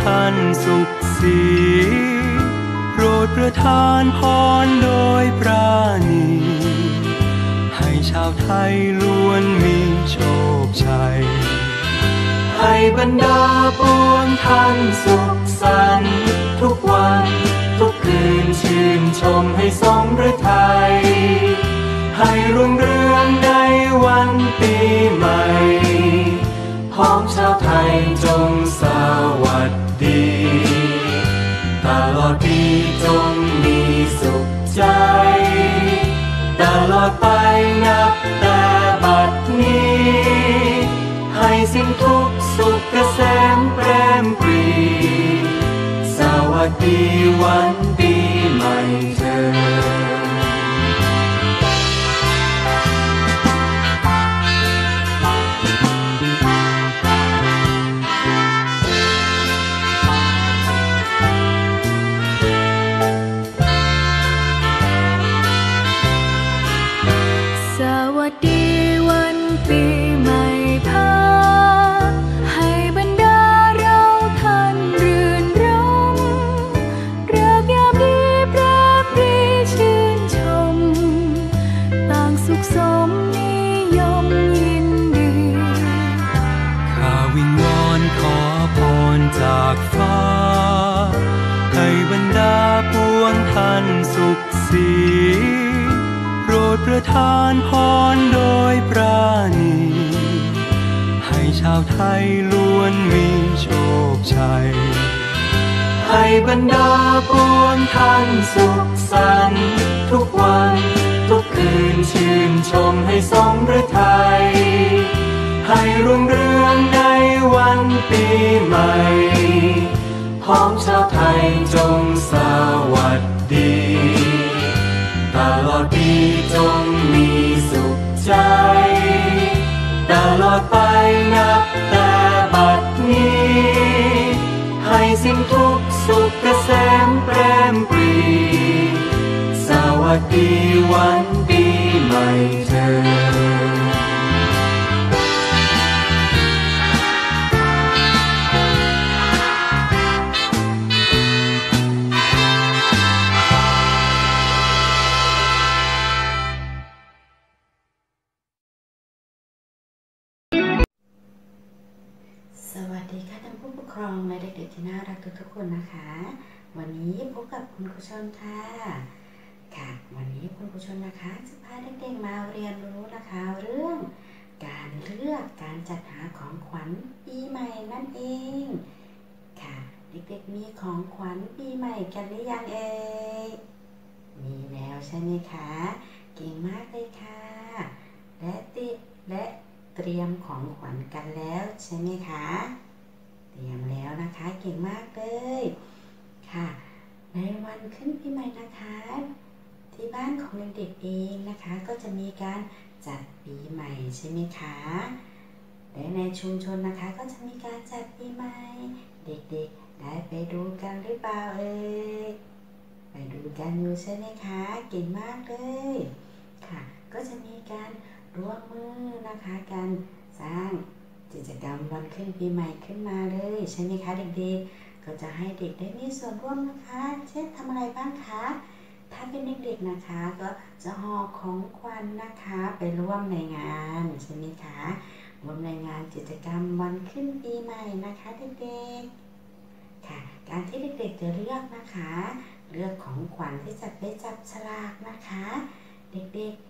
ท่านสุขสีโปรดประทานพรโดยปราณีให้ชาวไทยล้วนมีโชคชัยให้บรรดาปวงท่านสุขสันต์ทุกวันทุกคืนชื่นชมให้สมฤทัยให้รุ่งเรืองในวันปีใหม่พ้องชาวไทยจงสวัสดีตลอดปีจงมีสุขใจตลอดไปนับแต่บัดนี้ให้สิ้นทุกสุขเกษมแปรมปรีสวัสดีวันปีใหม่เถิดสวัสดีวันปีใหม่พาให้บรรดาเราท่านรื่นรมเริกยามดีแปรปรีชื่นชมต่างสุขสมนิยมยินดีข้าวิงวอนขอพรจากฟ้าให้บรรดาปวงท่านสุขสีโปรดประทานพรโดยปราณีให้ชาวไทยล้วนมีโชคชัยให้บรรดาปวงท่านสุขสันต์ทุกวันทุกคืนชื่นชมให้สมฤทัยให้รุ่งเรืองในวันปีใหม่พ้องชาวไทยจงสวัสดีตลอดปีจงมีสุขใจตลอดไปนับแต่บัดนี้ให้สิ้นทุกสุขเกษมแปรมปรีสวัสดีวันปีใหม่เถิดสวัสดีค่ะท่านผู้ปกครองและเด็กๆที่น่ารักทุกๆคนนะคะวันนี้พบกับคุณครูชนค่ะวันนี้คุณครูชนนะคะจะพาเด็กๆมาเรียนรู้นะคะเรื่องการเลือกการจัดหาของขวัญปีใหม่นั่นเองค่ะเด็กๆมีของขวัญปีใหม่กันหรือยังเอ่ยมีแล้วใช่ไหมคะเก่งมากเลยค่ะและเตรียมของขวัญกันแล้วใช่ไหมคะเตรียมแล้วนะคะเก่งมากเลยค่ะในวันขึ้นปีใหม่นะคะที่บ้านของเด็กๆเองนะคะก็จะมีการจัดปีใหม่ใช่ไหมคะและในชุมชนนะคะก็จะมีการจัดปีใหม่เด็กๆได้ไปดูกันหรือเปล่าเอ่ยไปดูกันอยู่ใช่ไหมคะเก่งมากเลยค่ะก็จะมีการร่วมมือนะคะการสร้างกิจกรรมวันขึ้นปีใหม่ขึ้นมาเลยใช่ไหมคะเด็กๆก็จะให้เด็กได้มีส่วนร่วมนะคะเช่นทำอะไรบ้างคะถ้าเป็นเด็กๆนะคะก็จะห่อของขวัญนะคะไปร่วมในงานใช่ไหมคะร่วมในงานกิจกรรมวันขึ้นปีใหม่นะคะเด็กๆค่ะการที่เด็กๆจะเลือกนะคะเลือกของขวัญที่จะไปจับฉลากนะคะเด็กๆ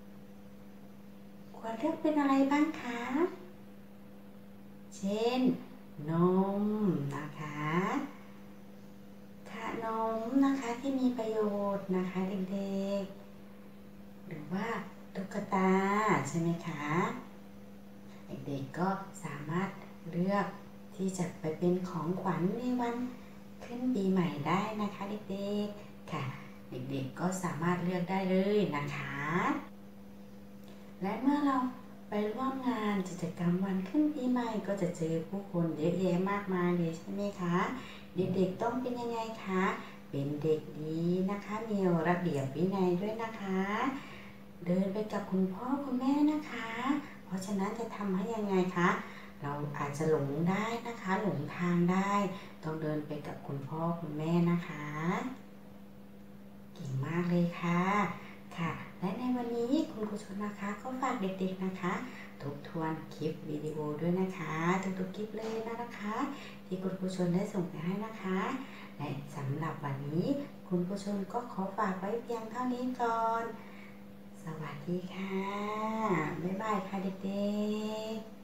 ควรเลือกเป็นอะไรบ้างคะเช่นนมนะคะขนมนะคะที่มีประโยชน์นะคะเด็กๆหรือว่าตุ๊กตาใช่ไหมคะเด็กๆก็สามารถเลือกที่จะไปเป็นของขวัญในวันขึ้นปีใหม่ได้นะคะเด็กๆค่ะเด็กๆก็สามารถเลือกได้เลยนะคะและเมื่อเราไปร่วมงานกิจกรรมวันขึ้นปีใหม่ก็จะเจอผู้คนเยอะแยะมากมายเลยใช่ไหมคะเด็กๆต้องเป็นยังไงคะเป็นเด็กดีนะคะมีระเบียบวินัยด้วยนะคะเดินไปกับคุณพ่อคุณแม่นะคะเพราะฉะนั้นจะทำให้ยังไงคะเราอาจจะหลงได้นะคะหลงทางได้ต้องเดินไปกับคุณพ่อคุณแม่นะคะเก่งมากเลยค่ะค่ะและในวันนี้คุณครูชนนะคะก็ฝากเด็กๆนะคะทบทวนคลิปวิดีโอด้วยนะคะทุกๆคลิปเลยนะคะที่คุณครูชนได้ส่งไปให้นะคะและสำหรับวันนี้คุณครูชนก็ขอฝากไว้เพียงเท่านี้ก่อนสวัสดีค่ะบ๊ายบายค่ะเด็กๆ